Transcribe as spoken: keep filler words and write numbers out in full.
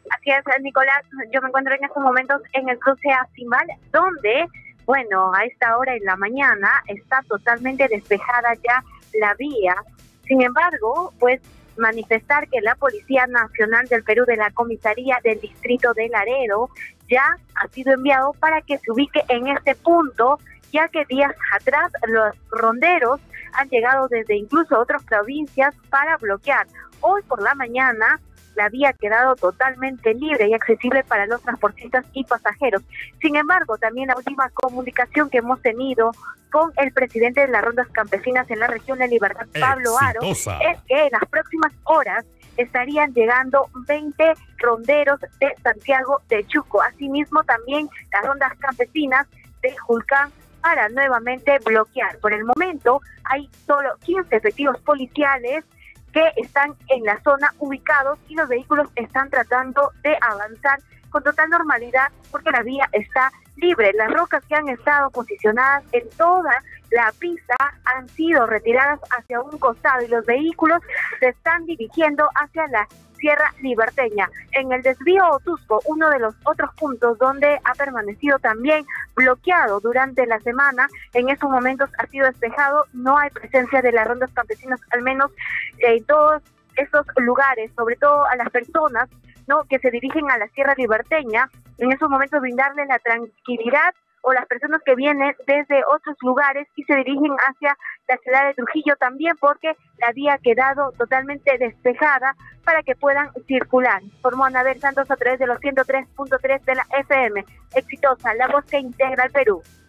Así es, Nicolás, yo me encuentro en estos momentos en el cruce Acimal, donde, bueno, a esta hora en la mañana está totalmente despejada ya la vía. Sin embargo, pues manifestar que la Policía Nacional del Perú de la Comisaría del Distrito de Laredo ya ha sido enviado para que se ubique en este punto, ya que días atrás los ronderos han llegado desde incluso otras provincias para bloquear. Hoy por la mañana la vía ha quedado totalmente libre y accesible para los transportistas y pasajeros. Sin embargo, también la última comunicación que hemos tenido con el presidente de las rondas campesinas en la región de Libertad, Pablo Aro, es que en las próximas horas estarían llegando veinte ronderos de Santiago de Chuco. Asimismo, también las rondas campesinas de Julcán para nuevamente bloquear. Por el momento, hay solo quince efectivos policiales que están en la zona ubicados y los vehículos están tratando de avanzar con total normalidad porque la vía está libre. Las rocas que han estado posicionadas en toda la pista han sido retiradas hacia un costado y los vehículos se están dirigiendo hacia la Sierra Liberteña. En el desvío Otusco, uno de los otros puntos donde ha permanecido también bloqueado durante la semana, en estos momentos ha sido despejado, no hay presencia de las rondas campesinas, al menos en todos estos lugares, sobre todo a las personas no que se dirigen a la Sierra Liberteña, en esos momentos brindarles la tranquilidad, o las personas que vienen desde otros lugares y se dirigen hacia la ciudad de Trujillo también, porque la vía ha quedado totalmente despejada para que puedan circular. Informó Anabel Santos a través de los ciento tres punto tres de la F M. Exitosa, la voz que integra al Perú.